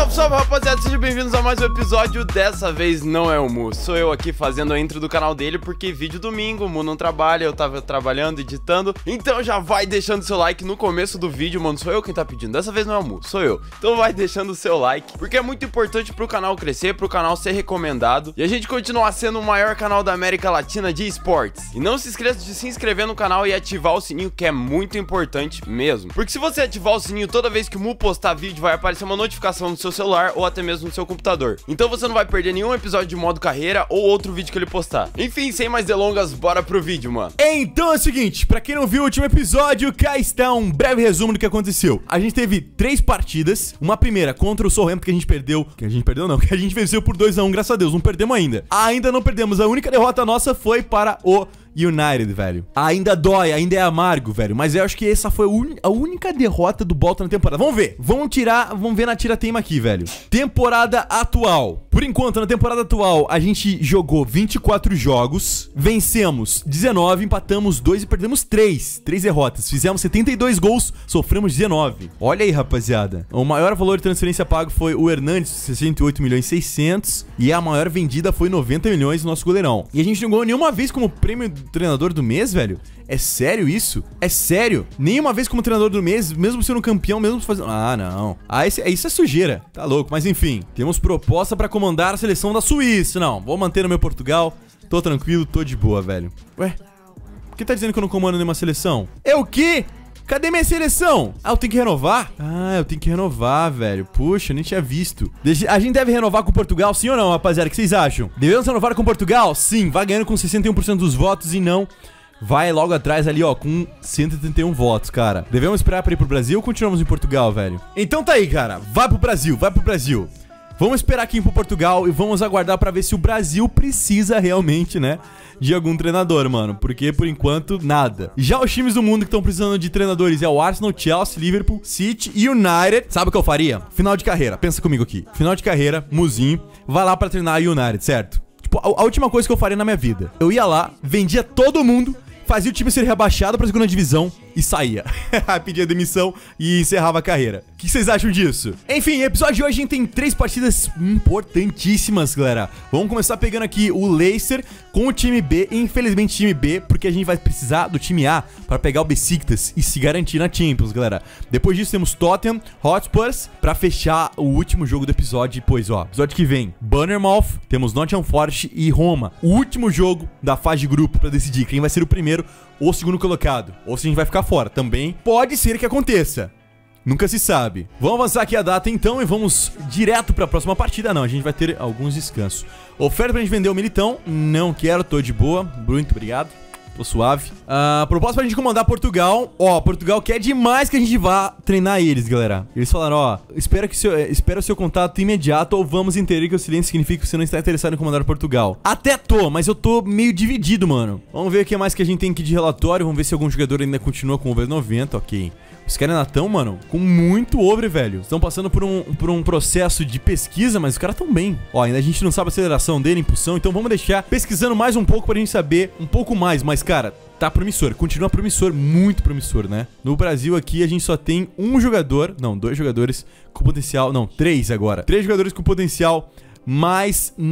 Salve, salve, rapaziada, sejam bem-vindos a mais um episódio. Dessa vez não é o Mu, sou eu aqui fazendo a intro do canal dele, porque vídeo domingo, o Mu não trabalha, eu tava trabalhando, editando. Então já vai deixando seu like no começo do vídeo, mano, sou eu quem tá pedindo. Dessa vez não é o Mu, sou eu. Então vai deixando o seu like, porque é muito importante pro canal crescer, pro canal ser recomendado e a gente continuar sendo o maior canal da América Latina de esportes. E não se esqueça de se inscrever no canal e ativar o sininho, que é muito importante mesmo. Porque se você ativar o sininho, toda vez que o Mu postar vídeo, vai aparecer uma notificação no seu celular ou até mesmo no seu computador. Então você não vai perder nenhum episódio de modo carreira ou outro vídeo que ele postar. Enfim, sem mais delongas, bora pro vídeo, mano. Então é o seguinte, pra quem não viu o último episódio, cá está um breve resumo do que aconteceu. A gente teve 3 partidas, uma primeira contra o Southampton que a gente perdeu, que a gente venceu por 2-1, graças a Deus, não perdemos ainda. Ainda não perdemos, a única derrota nossa foi para o United, velho. Ainda dói, ainda é amargo, velho. Mas eu acho que essa foi a única derrota do Bolton na temporada. Vamos ver. Vamos ver na tira-teima aqui, velho. Temporada atual. Por enquanto, na temporada atual, a gente jogou 24 jogos. Vencemos 19, empatamos 2 e perdemos 3. 3 derrotas. Fizemos 72 gols, sofremos 19. Olha aí, rapaziada. O maior valor de transferência pago foi o Hernandes, 68 milhões e 600. E a maior vendida foi 90 milhões no nosso goleirão. E a gente não ganhou nenhuma vez como prêmio treinador do mês, velho? É sério isso? É sério? Nenhuma vez como treinador do mês, mesmo sendo campeão, mesmo fazendo... Ah, não. Ah, isso é sujeira. Tá louco. Mas enfim, temos proposta pra comandar a seleção da Suíça. Não, vou manter no meu Portugal. Tô tranquilo, tô de boa, velho. Ué? Por que tá dizendo que eu não comando nenhuma seleção? É o quê? Cadê minha seleção? Ah, eu tenho que renovar? Ah, eu tenho que renovar, velho. Puxa, eu nem tinha visto. A gente deve renovar com Portugal, sim ou não, rapaziada? O que vocês acham? Devemos renovar com Portugal? Sim, vai ganhando com 61% dos votos e não... Vai logo atrás ali, ó, com 131 votos, cara. Devemos esperar pra ir pro Brasil ou continuamos em Portugal, velho? Então tá aí, cara. Vai pro Brasil, vai pro Brasil. Vamos esperar aqui pro Portugal e vamos aguardar pra ver se o Brasil precisa realmente, né, de algum treinador, mano. Porque, por enquanto, nada. Já os times do mundo que estão precisando de treinadores é o Arsenal, Chelsea, Liverpool, City e United. Sabe o que eu faria? Final de carreira. Pensa comigo aqui. Final de carreira, Muzinho, vai lá pra treinar a United, certo? Tipo, a última coisa que eu faria na minha vida. Eu ia lá, vendia todo mundo, fazia o time ser rebaixado pra segunda divisão e saía. Pedia demissão e encerrava a carreira. O que vocês acham disso? Enfim, episódio de hoje a gente tem 3 partidas importantíssimas, galera. Vamos começar pegando aqui o Leicester com o time B. Infelizmente time B, porque a gente vai precisar do time A para pegar o Besiktas e se garantir na Champions, galera. Depois disso temos Tottenham Hotspurs para fechar o último jogo do episódio. Pois ó, episódio que vem, Bournemouth, temos Nottingham Forest e Roma. O último jogo da fase de grupo para decidir quem vai ser o primeiro ou segundo colocado, ou se a gente vai ficar fora. Também pode ser que aconteça. Nunca se sabe. Vamos avançar aqui a data então e vamos direto para a próxima partida. Não, a gente vai ter alguns descansos. Oferta pra gente vender o Militão. Não quero, tô de boa. Muito obrigado. Tô suave. Proposta pra gente comandar Portugal. Ó, Portugal quer demais que a gente vá treinar eles, galera. Eles falaram, ó, espera o seu contato imediato ou vamos entender que o silêncio significa que você não está interessado em comandar Portugal. Até tô, mas eu tô meio dividido, mano. Vamos ver o que mais que a gente tem aqui de relatório. Vamos ver se algum jogador ainda continua com over 90, ok. Os caras ainda estão, mano, com muito over, velho. Estão passando por um processo de pesquisa, mas os caras estão bem. Ó, ainda a gente não sabe a aceleração dele, impulsão, então vamos deixar pesquisando mais um pouco pra gente saber um pouco mais. Mas, cara, tá promissor, continua promissor, muito promissor, né? No Brasil aqui a gente só tem um jogador, não, 2 jogadores com potencial, não, 3 agora. 3 jogadores com potencial mais de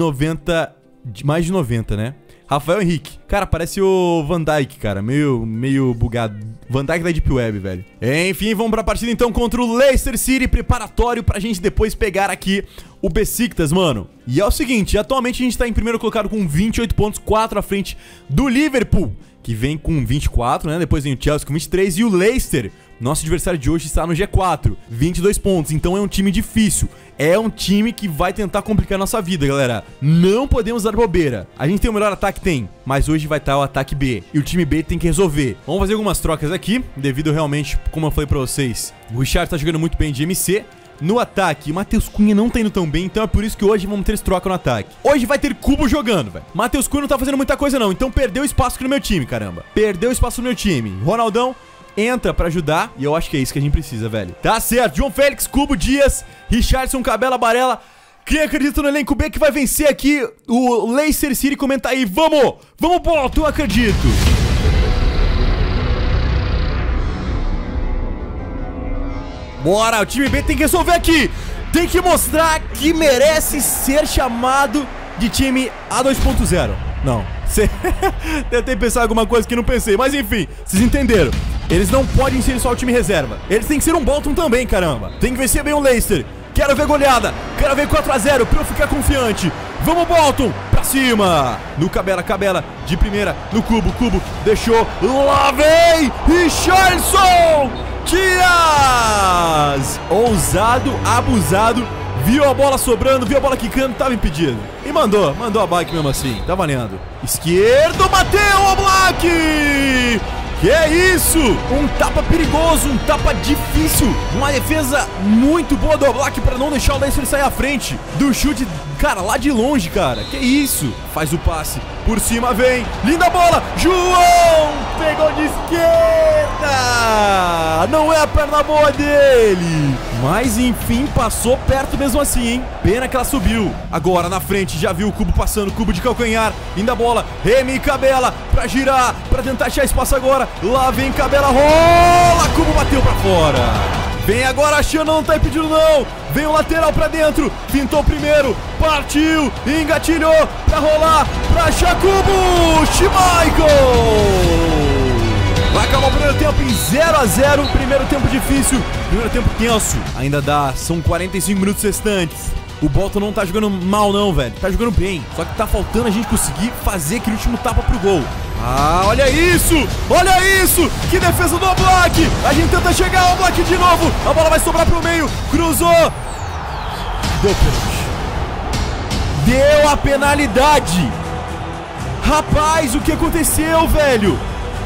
90, né? Rafael Henrique. Cara, parece o Van Dijk, cara. Meio bugado. Van Dijk da Deep Web, velho. Enfim, vamos pra partida então contra o Leicester City. Preparatório pra gente depois pegar aqui o Besiktas, mano. E é o seguinte, atualmente a gente tá em primeiro colocado com 28 pontos, 4 à frente do Liverpool, que vem com 24, né? Depois vem o Chelsea com 23 e o Leicester, nosso adversário de hoje, está no G4, 22 pontos. Então é um time difícil. É um time que vai tentar complicar a nossa vida, galera. Não podemos dar bobeira. A gente tem o melhor ataque? Tem. Mas hoje vai estar o ataque B. E o time B tem que resolver. Vamos fazer algumas trocas aqui, devido realmente, como eu falei pra vocês, o Richard tá jogando muito bem de MC. No ataque, o Matheus Cunha não tá indo tão bem, então é por isso que hoje vamos ter esse troca no ataque. Hoje vai ter Cubo jogando, velho. Matheus Cunha não tá fazendo muita coisa não, então perdeu espaço aqui no meu time, caramba. Perdeu espaço no meu time. Ronaldão entra pra ajudar e eu acho que é isso que a gente precisa, velho. Tá certo, João Félix, Cubo, Dias, Richardson, Cabela, Barella. Quem acredita no elenco B que vai vencer aqui o Leicester City? Comenta aí, vamos! Vamos, Boto, eu acredito! Bora, o time B tem que resolver aqui. tem que mostrar que merece ser chamado de time A2.0. Não. Tentei pensar alguma coisa que não pensei, mas enfim, vocês entenderam. Eles não podem ser só o time reserva. Eles têm que ser um Bolton também, caramba. Tem que vencer bem o Leicester. Quero ver goleada, quero ver 4-0 pra eu ficar confiante. Vamos, Bolton, pra cima. No Cabela, de primeira, no Cubo, deixou, lá vem, Richarlison, Dias. Ousado, abusado, viu a bola sobrando, viu a bola quicando, tava impedido. E mandou a bike mesmo assim, tá valendo. Esquerdo, bateu o Oblak. Que é isso? Um tapa perigoso, um tapa difícil. Uma defesa muito boa do Oblak pra não deixar o Leicester sair à frente do chute, cara, lá de longe, cara. Que isso? Faz o passe, por cima vem, linda bola, João! Pegou de esquerda! Não é a perna boa dele. Mas enfim, passou perto mesmo assim, hein? Pena que ela subiu. Agora na frente, já viu o Cubo passando, Cubo de calcanhar. Linda bola, Remy Cabela pra girar, pra tentar achar espaço agora. Lá vem Cabela, rola, Cubo bateu pra fora. Vem agora, Xana, não tá impedindo não. Vem o lateral pra dentro, pintou primeiro, partiu, engatilhou pra rolar, pra achar Cubo, Schmeichel. Vai acabar o primeiro tempo em 0-0, primeiro tempo difícil, primeiro tempo tenso. Ainda dá, são 45 minutos restantes. O Bolton não tá jogando mal não, velho, tá jogando bem. Só que tá faltando a gente conseguir fazer aquele último tapa pro gol. Ah, olha isso, que defesa do Oblak. A gente tenta chegar ao Oblak de novo, a bola vai sobrar pro meio, cruzou. Deu pênalti. Deu a penalidade. Rapaz, o que aconteceu, velho?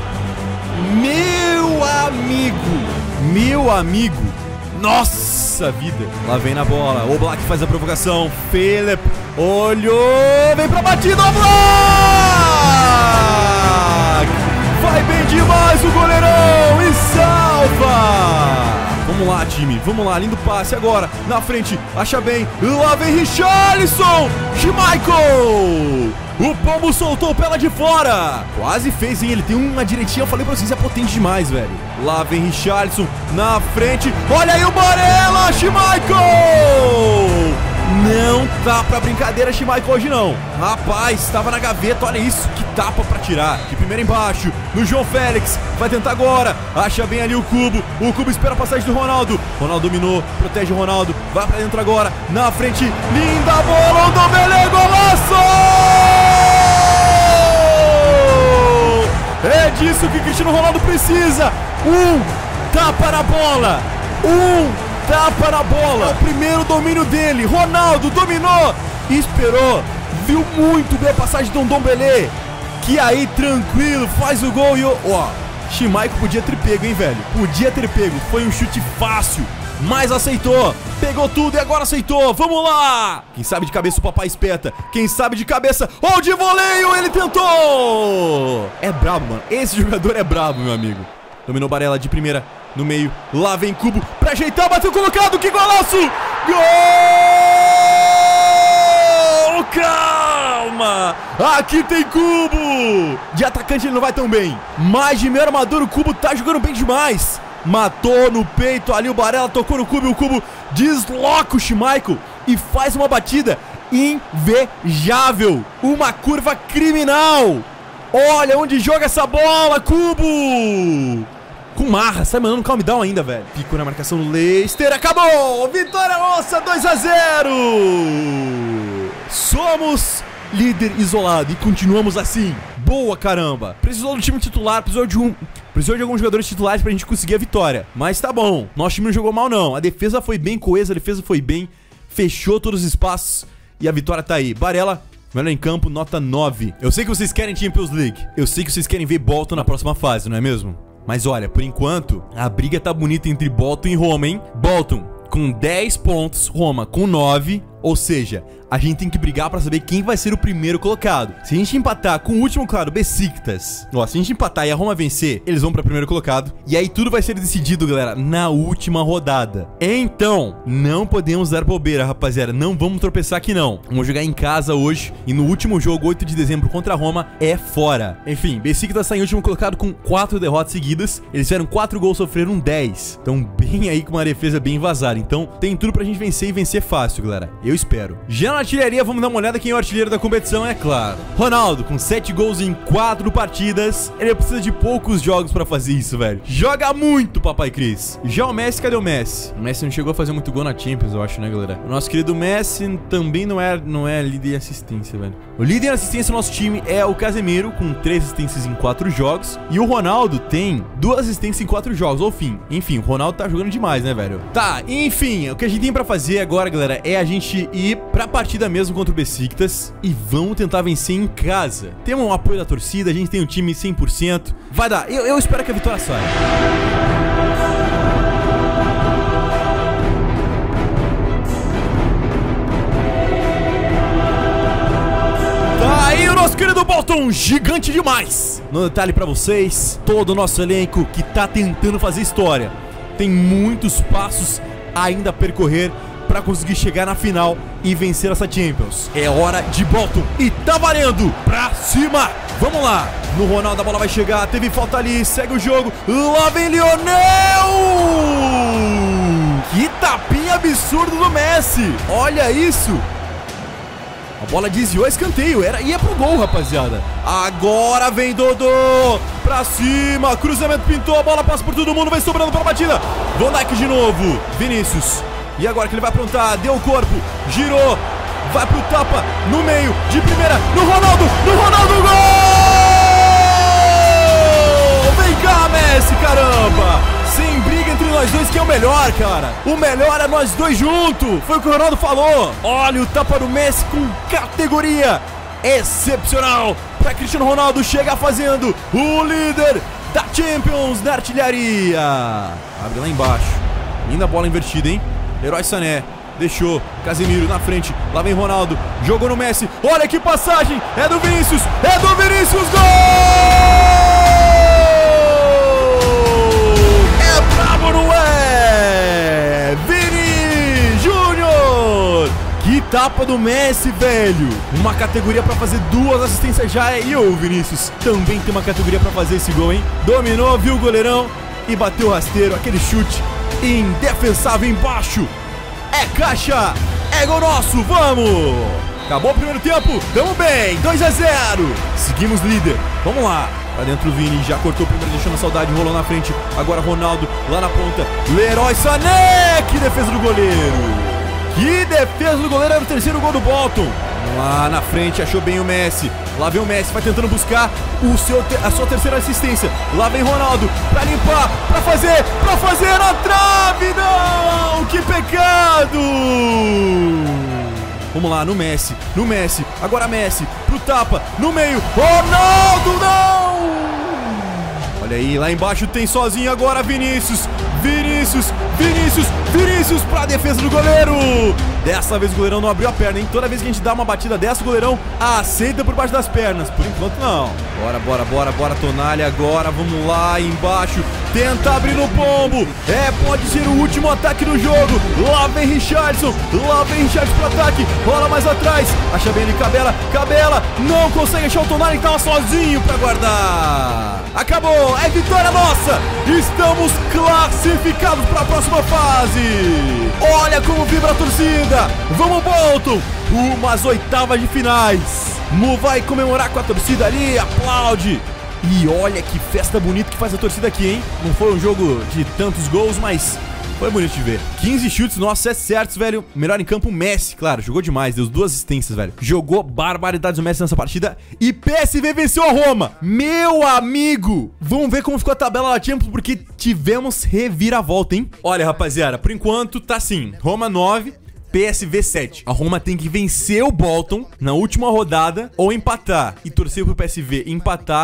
Meu amigo, nossa vida. Lá vem na bola, o Oblak faz a provocação, Philip olhou, vem pra batida, Oblak! Vai bem demais o goleirão e salva! Vamos lá, time, vamos lá, lindo passe agora, na frente, acha bem, lá vem Richarlison, Schmeichel! O pombo soltou pela de fora. Quase fez, hein? Ele tem uma direitinha, eu falei pra vocês, é potente demais, velho. Lá vem Richarlison, na frente. Olha aí o Barella, Schmeichel! Não tá pra brincadeira Schmeichel hoje não. Rapaz, tava na gaveta, olha isso, que tapa pra tirar. De primeira embaixo, no João Félix. Vai tentar agora, acha bem ali o Cubo. O Cubo espera a passagem do Ronaldo. Ronaldo dominou, protege o Ronaldo. Vai pra dentro agora, na frente. Linda bola, o Dombele, golaço! É disso que Cristiano Ronaldo precisa. Tapa na bola. Tapa na bola. É o primeiro domínio dele. Ronaldo dominou, esperou, viu muito bem a passagem do Dombele, que aí tranquilo faz o gol. E ó, Schmeichel podia ter pego, hein, velho. Podia ter pego, foi um chute fácil, mas aceitou, pegou tudo e agora aceitou. Vamos lá. Quem sabe de cabeça o papai espeta. Quem sabe de cabeça, de voleio, ele tentou. É brabo, mano, esse jogador é brabo, meu amigo. Dominou Barella de primeira, no meio, lá vem Cubo pra ajeitar, bateu colocado, que golaço! Gol! Calma! Aqui tem Cubo! De atacante ele não vai tão bem, mas de meio armador o Cubo tá jogando bem demais. Matou no peito ali o Barella, tocou no Cubo e o Cubo desloca o Schmeichel e faz uma batida invejável. Uma curva criminal. Olha onde joga essa bola, Cubo! Com marra, sai mandando calm down ainda, velho. Picou na marcação do Leicester, acabou! Vitória nossa, 2-0! Somos líder isolado e continuamos assim. Boa, caramba! Precisou do time titular, precisou de alguns jogadores titulares pra gente conseguir a vitória. Mas tá bom, nosso time não jogou mal não. A defesa foi bem coesa, a defesa foi bem, fechou todos os espaços e a vitória tá aí. Barella, melhor em campo, nota 9. Eu sei que vocês querem Champions League, eu sei que vocês querem ver Bolton na próxima fase, não é mesmo? Mas olha, por enquanto, a briga tá bonita entre Bolton e Roma, hein? Bolton com 10 pontos, Roma com 9. Ou seja, a gente tem que brigar pra saber quem vai ser o primeiro colocado. Se a gente empatar com o último, claro, Besiktas, ó, se a gente empatar e a Roma vencer, eles vão pra primeiro colocado. E aí tudo vai ser decidido, galera, na última rodada. Então, não podemos dar bobeira, rapaziada. Não vamos tropeçar aqui, não. Vamos jogar em casa hoje. E no último jogo, 8 de dezembro, contra a Roma, é fora. Enfim, Besiktas tá em último colocado com 4 derrotas seguidas. Eles fizeram 4 gols, sofreram 10. Então, bem aí com uma defesa bem vazada. Então, tem tudo pra gente vencer e vencer fácil, galera. Eu espero. Já na artilharia, vamos dar uma olhada quem é o artilheiro da competição, é claro. Ronaldo, com 7 gols em 4 partidas. Ele precisa de poucos jogos pra fazer isso, velho. Joga muito, papai Cris. Já o Messi, cadê o Messi? O Messi não chegou a fazer muito gol na Champions, eu acho, né, galera? O nosso querido Messi também não é líder em assistência, velho. O líder em assistência do nosso time é o Casemiro, com 3 assistências em 4 jogos. E o Ronaldo tem 2 assistências em 4 jogos. Enfim, o Ronaldo tá jogando demais, né, velho? Tá, enfim, o que a gente tem pra fazer agora, galera, é a gente ir pra partida mesmo contra o Besiktas e vamos tentar vencer em casa. Temos um apoio da torcida, a gente tem um time 100%. Vai dar, eu espero que a vitória saia. Tá aí o nosso querido Bolton, gigante demais. No detalhe pra vocês, todo o nosso elenco que tá tentando fazer história. Tem muitos passos ainda a percorrer pra conseguir chegar na final e vencer essa Champions. É hora de Bolton e tá valendo! Pra cima! Vamos lá! No Ronaldo a bola vai chegar, teve falta ali, segue o jogo. Lá vem Lionel! Que tapinha absurdo do Messi! Olha isso! A bola desviou, escanteio, ia pro gol, rapaziada. Agora vem Dodô, pra cima, cruzamento pintou, a bola passa por todo mundo, vai sobrando pra batida. Van Dijk de novo, Vinícius. E agora que ele vai aprontar, deu o corpo, girou, vai pro tapa, no meio, de primeira, no Ronaldo, gol! Vem cá, Messi, caramba! Sem briga entre nós dois, que é o melhor, cara. O melhor é nós dois juntos. Foi o que o Ronaldo falou. Olha o tapa do Messi com categoria excepcional. Pra Cristiano Ronaldo chegar fazendo o líder da Champions na artilharia. Abre lá embaixo. Linda bola invertida, hein? Leroy Sané. Deixou, Casemiro na frente, lá vem Ronaldo, jogou no Messi, olha que passagem, é do Vinícius, gol! É brabo, não é? Vini Júnior! Que tapa do Messi, velho! Uma categoria pra fazer 2 assistências já, e o Vinícius também tem uma categoria pra fazer esse gol, hein? Dominou, viu o goleirão e bateu o rasteiro, aquele chute indefensável embaixo. É caixa, é gol nosso, vamos! Acabou o primeiro tempo, tamo bem, 2-0. Seguimos líder, vamos lá. Pra dentro o Vini, já cortou o primeiro, deixando a saudade, rolou na frente. Agora Ronaldo, lá na ponta, Leroy Sané, que defesa do goleiro. Que defesa do goleiro, era o terceiro gol do Bolton. Lá na frente, achou bem o Messi. Lá vem o Messi, vai tentando buscar a sua terceira assistência. Lá vem Ronaldo, pra limpar, pra fazer na trave, não! Que pecado! Vamos lá, no Messi, agora Messi, pro tapa, no meio, Ronaldo, não! Olha aí, lá embaixo tem sozinho agora Vinícius pra defesa do goleiro. Dessa vez o goleirão não abriu a perna, hein? Toda vez que a gente dá uma batida dessa, o goleirão aceita por baixo das pernas. Por enquanto não. Bora, Tonali agora, vamos lá embaixo. Tenta abrir no pombo. Pode ser o último ataque do jogo. Lá vem Richarlison pro ataque. Rola mais atrás, acha bem ali Cabela, não consegue achar o Tonali, que tava sozinho pra guardar. Acabou, é vitória nossa. Estamos classificados para a próxima fase. Olha como vibra a torcida. Vamos, Bolton. Umas oitavas de finais. Mu vai comemorar com a torcida ali, aplaude. E olha que festa bonita que faz a torcida aqui, hein? Não foi um jogo de tantos gols, mas foi bonito de ver. 15 chutes, nossa, é certo, velho. Melhor em campo, Messi, claro, jogou demais, deu 2 assistências, velho. Jogou barbaridades o Messi nessa partida. E PSV venceu a Roma. Meu amigo, vamos ver como ficou a tabela da Champions, porque tivemos reviravolta, hein? Olha, rapaziada, por enquanto tá assim, Roma 9, PSV 7. A Roma tem que vencer o Bolton na última rodada ou empatar. E torcer pro PSV empatar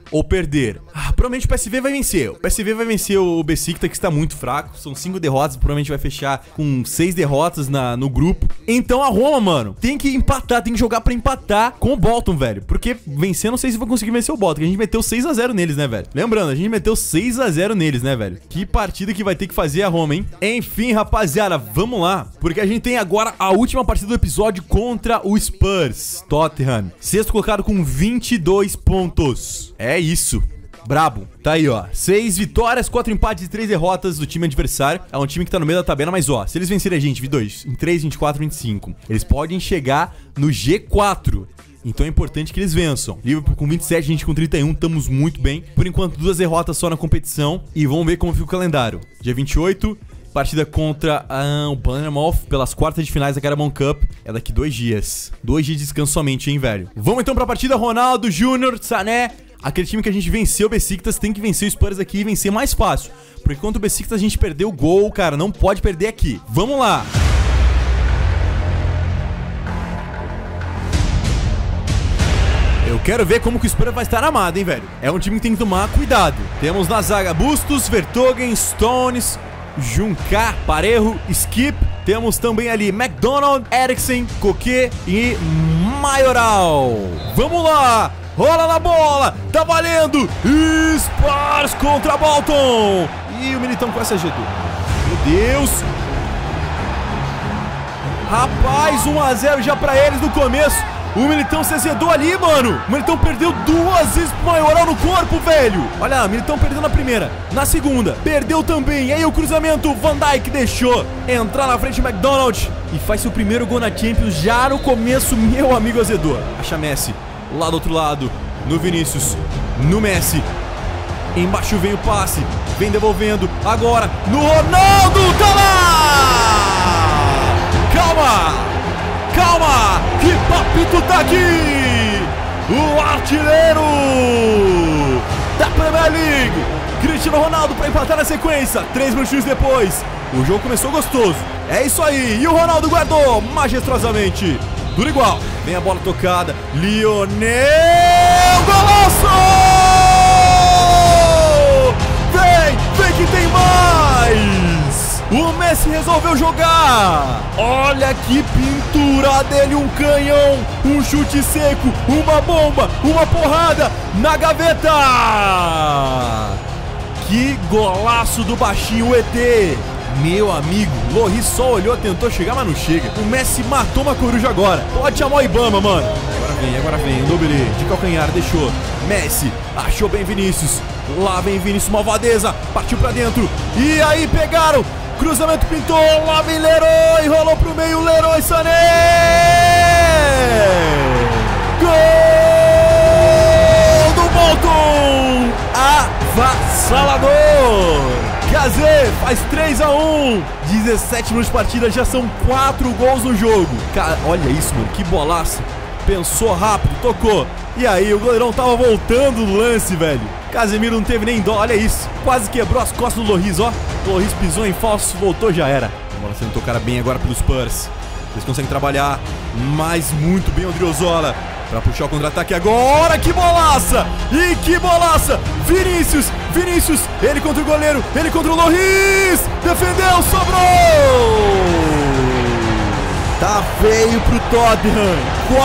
ou perder? Provavelmente o PSV vai vencer. O PSV vai vencer o Besiktas, que está muito fraco. São 5 derrotas, provavelmente vai fechar com 6 derrotas no grupo. Então a Roma, mano, tem que empatar, tem que jogar pra empatar com o Bolton, velho. Porque vencer, não sei se vai conseguir vencer o Bolton, porque a gente meteu 6-0 neles, né, velho? Lembrando, a gente meteu 6-0 neles, né, velho? Que partida que vai ter que fazer a Roma, hein? Enfim, rapaziada, vamos lá. Porque a gente tem agora a última partida do episódio contra o Spurs. Tottenham, sexto colocado com 22 pontos. É isso. Brabo. Tá aí, ó. 6 vitórias, 4 empates e 3 derrotas do time adversário. É um time que tá no meio da tabela, mas ó, se eles vencerem a gente, 22, em 3, 24, 25, eles podem chegar no G4. Então é importante que eles vençam. Liverpool com 27, a gente com 31, estamos muito bem. Por enquanto, 2 derrotas só na competição. E vamos ver como fica o calendário. Dia 28, partida contra o Bournemouth pelas quartas de finais da Carabao Cup. É daqui 2 dias. 2 dias de descanso somente, hein, velho? Vamos então pra partida. Ronaldo, Júnior, Sané. Aquele time que a gente venceu o Besiktas tem que vencer o Spurs aqui e vencer mais fácil. Porque contra o Besiktas a gente perdeu o gol, cara. Não pode perder aqui. Vamos lá. Eu quero ver como que o Spurs vai estar armado, hein, velho. É um time que tem que tomar cuidado. Temos na zaga Bustos, Vertonghen, Stones, Juncar, Parejo, Skip. Temos também ali McDonald, Eriksen, Coquet e Maioral. Vamos lá. Rola na bola, tá valendo. Spurs contra Bolton. E o Militão com essa G2. Meu Deus. Rapaz, 1-0 já pra eles no começo. O Militão se azedou ali, mano. O Militão perdeu 2 vezes pro Maioral no corpo, velho. Olha lá, o Militão perdeu na primeira. Na segunda, perdeu também. E aí o cruzamento, Van Dijk deixou entrar na frente o McDonald. E faz seu primeiro gol na Champions já no começo, meu amigo azedou. Acha Messi. Lá do outro lado, no Vinícius, no Messi. Embaixo vem o passe, vem devolvendo. Agora, no Ronaldo, tá lá! Calma, calma, que papito tá aqui! O artilheiro da Premier League, Cristiano Ronaldo pra empatar na sequência. 3 minutinhos depois, o jogo começou gostoso. É isso aí, e o Ronaldo guardou majestrosamente. Tudo igual. Vem a bola tocada. Lionel! Golaço! Vem que tem mais! O Messi resolveu jogar. Olha que pintura dele. Um canhão, um chute seco, uma bomba, uma porrada na gaveta. Que golaço do baixinho ET. Meu amigo, Loris só olhou, tentou chegar, mas não chega. O Messi matou uma coruja agora. Pode chamar o Ibama, mano. Agora vem. Nobile de calcanhar, deixou. Messi, achou bem Vinícius. Lá vem Vinícius, malvadeza. Partiu pra dentro. E aí pegaram. Cruzamento pintou. Lá vem Leroy. Rolou pro meio. Leroy Sané. Gol do Bolton. Avassalador. Gazê faz 3-1. 17 minutos de partida, já são 4 gols no jogo. Cara, olha isso, mano, que bolaço. Pensou rápido, tocou. E aí, o goleirão tava voltando do lance, velho. Casemiro não teve nem dó, olha isso. Quase quebrou as costas do Loris, ó. O Loris pisou em falso, voltou, já era. A bola sendo tocada bem agora pelos Spurs. Eles conseguem trabalhar, mas muito bem o Odriozola. Pra puxar o contra-ataque agora, que bolaça! E que bolaça! Vinícius, ele contra o goleiro, ele contra o Loris! Defendeu, sobrou! Tá feio pro Tottenham,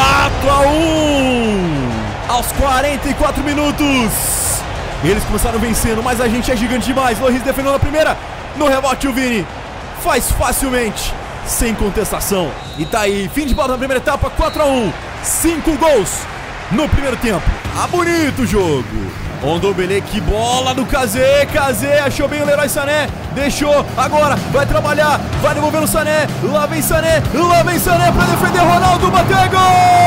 4-1! Aos 44 minutos! Eles começaram vencendo, mas a gente é gigante demais. Loris defendeu na primeira, no rebote o Vini faz facilmente, sem contestação. E tá aí, fim de bola na primeira etapa, 4-1. 5 gols no primeiro tempo. Ah, bonito o jogo. Ndombele, que bola do Kazé. Kazé achou bem o Leroy Sané. Deixou, agora vai trabalhar. Vai devolver o Sané. Lá vem Sané pra defender. Ronaldo bateu, gol!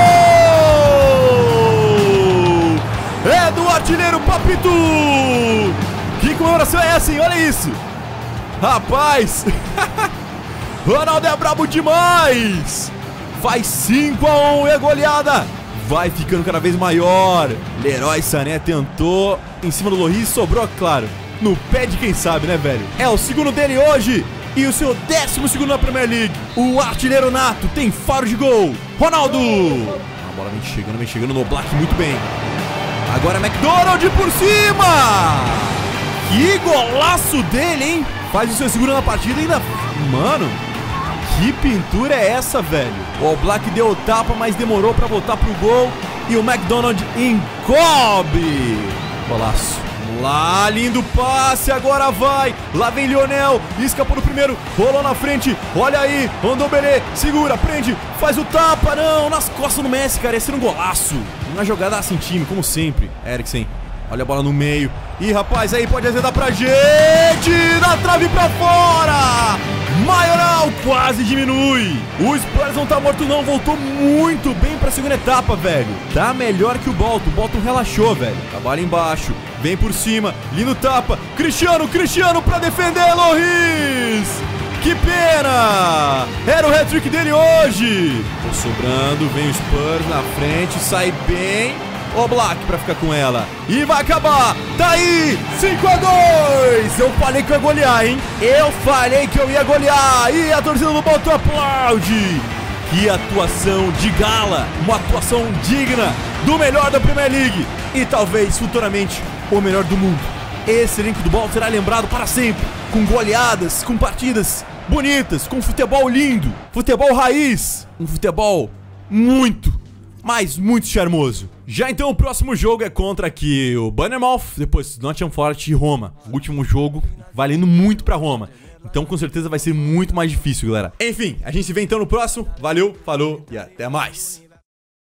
É do artilheiro Papito. Que comemoração é essa, hein? Olha isso. Rapaz. Ronaldo é brabo demais. Faz 5-1 e a goleada vai ficando cada vez maior. Leroy Sané tentou em cima do Loris, sobrou, claro, no pé de quem sabe, né, velho? É o segundo dele hoje e o seu 12º na Premier League. O artilheiro nato tem faro de gol. Ronaldo. A bola vem chegando no Black muito bem. Agora McDonald por cima! Que golaço dele, hein? Faz o seu segundo na partida ainda... Mano, que pintura é essa, velho? O All Black deu o tapa, mas demorou pra voltar pro gol. E o McDonald encobre. Golaço. Vamos lá, lindo passe, agora vai. Lá vem Lionel, escapou no primeiro, rolou na frente. Olha aí, Ndombele, segura, prende, faz o tapa. Não, nas costas do Messi, cara, esse era um golaço. Uma jogada assim, time, como sempre. Eriksen, olha a bola no meio. Ih, rapaz, aí pode azedar pra gente. Na trave pra fora. Maioral quase diminui. O Spurs não tá morto não, voltou muito bem pra segunda etapa, velho. Tá melhor que o Bolton relaxou, velho. Trabalha embaixo, vem por cima, lindo tapa. Cristiano pra defender, Loris. Que pena. Era o hat-trick dele hoje. Tô sobrando, vem o Spurs na frente, sai bem. O Black pra ficar com ela. E vai acabar. Tá aí. 5-2. Eu falei que eu ia golear, hein? Eu falei que eu ia golear. E a torcida do Bolton aplaude. Que atuação de gala. Uma atuação digna do melhor da Premier League. E talvez, futuramente, o melhor do mundo. Esse elenco do Bolton será lembrado para sempre. Com goleadas, com partidas bonitas, com futebol lindo. Futebol raiz. Um futebol muito, mas muito charmoso. Já então o próximo jogo é contra aqui o Bournemouth, depois Nottingham Forest e Roma. O último jogo valendo muito pra Roma. Então com certeza vai ser muito mais difícil, galera. Enfim, a gente se vê então no próximo. Valeu, falou e até mais.